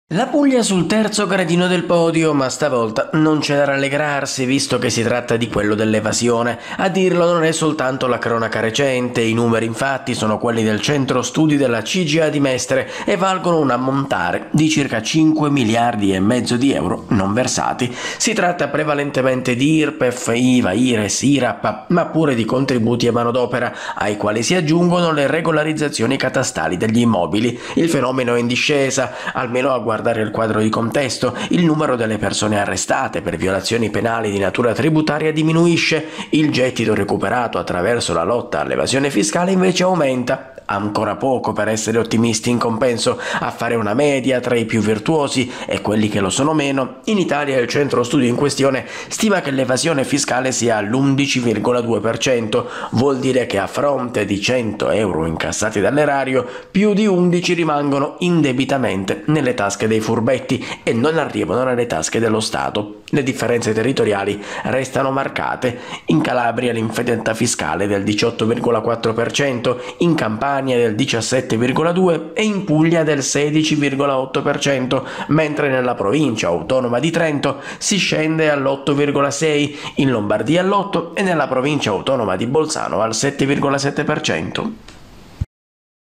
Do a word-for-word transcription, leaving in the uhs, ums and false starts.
La Puglia sul terzo gradino del podio, ma stavolta non c'è da rallegrarsi visto che si tratta di quello dell'evasione. A dirlo non è soltanto la cronaca recente, i numeri infatti sono quelli del centro studi della C G A di Mestre e valgono un ammontare di circa cinque miliardi e mezzo di euro non versati. Si tratta prevalentemente di I R P E F, I V A, I R E S, I R A P, ma pure di contributi e manodopera, ai quali si aggiungono le regolarizzazioni catastali degli immobili. Il fenomeno è in discesa, almeno a guardare il quadro di contesto. Il numero delle persone arrestate per violazioni penali di natura tributaria diminuisce, il gettito recuperato attraverso la lotta all'evasione fiscale invece aumenta. Ancora poco per essere ottimisti, in compenso, a fare una media tra i più virtuosi e quelli che lo sono meno, in Italia il centro studio in questione stima che l'evasione fiscale sia all'undici virgola due per cento, vuol dire che a fronte di cento euro incassati dall'erario, più di undici rimangono indebitamente nelle tasche dei furbetti e non arrivano nelle tasche dello Stato. Le differenze territoriali restano marcate: in Calabria l'infedeltà fiscale è del diciotto virgola quattro per cento, in Campania del diciassette virgola due per cento e in Puglia del sedici virgola otto per cento, mentre nella provincia autonoma di Trento si scende all'otto virgola sei per cento, in Lombardia all'otto per cento e nella provincia autonoma di Bolzano al sette virgola sette per cento.